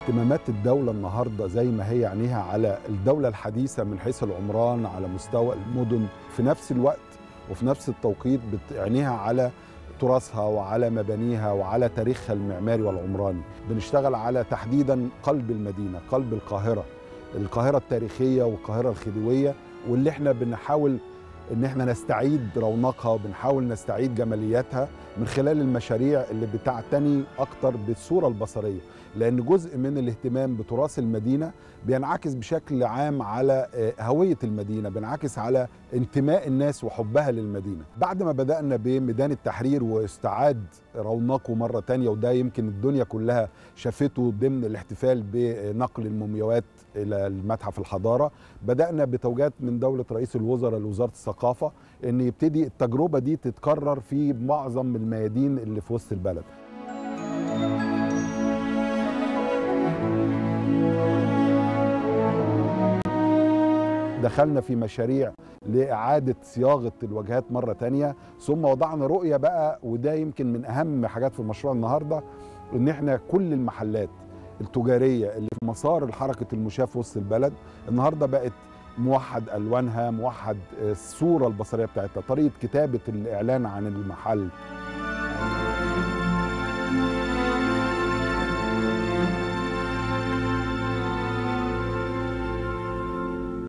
اهتمامات الدولة النهاردة زي ما هي عينيها على الدولة الحديثة من حيث العمران على مستوى المدن، في نفس الوقت وفي نفس التوقيت عينيها على تراثها وعلى مبانيها وعلى تاريخها المعماري والعمراني. بنشتغل على تحديدا قلب المدينة، قلب القاهرة التاريخية والقاهرة الخديوية، واللي احنا بنحاول ان احنا نستعيد رونقها وبنحاول نستعيد جمالياتها من خلال المشاريع اللي بتعتني اكتر بالصورة البصرية، لان جزء من الاهتمام بتراث المدينة بينعكس بشكل عام على هوية المدينة، بينعكس على انتماء الناس وحبها للمدينة. بعد ما بدأنا بميدان التحرير واستعاد رونقه مرة تانية، وده يمكن الدنيا كلها شافته ضمن الاحتفال بنقل المومياوات إلى المتحف الحضارة، بدأنا بتوجيهات من دولة رئيس الوزراء لوزارة الثقافة ان يبتدي التجربة دي تتكرر في معظم الميادين اللي في وسط البلد. دخلنا في مشاريع لإعادة صياغة الواجهات مرة تانية، ثم وضعنا رؤية بقى، وده يمكن من أهم حاجات في المشروع النهاردة، إن إحنا كل المحلات التجارية اللي في مسار الحركة المشاة في وسط البلد النهاردة بقت موحد ألوانها، موحد الصورة البصرية بتاعتها، طريقة كتابة الإعلان عن المحل.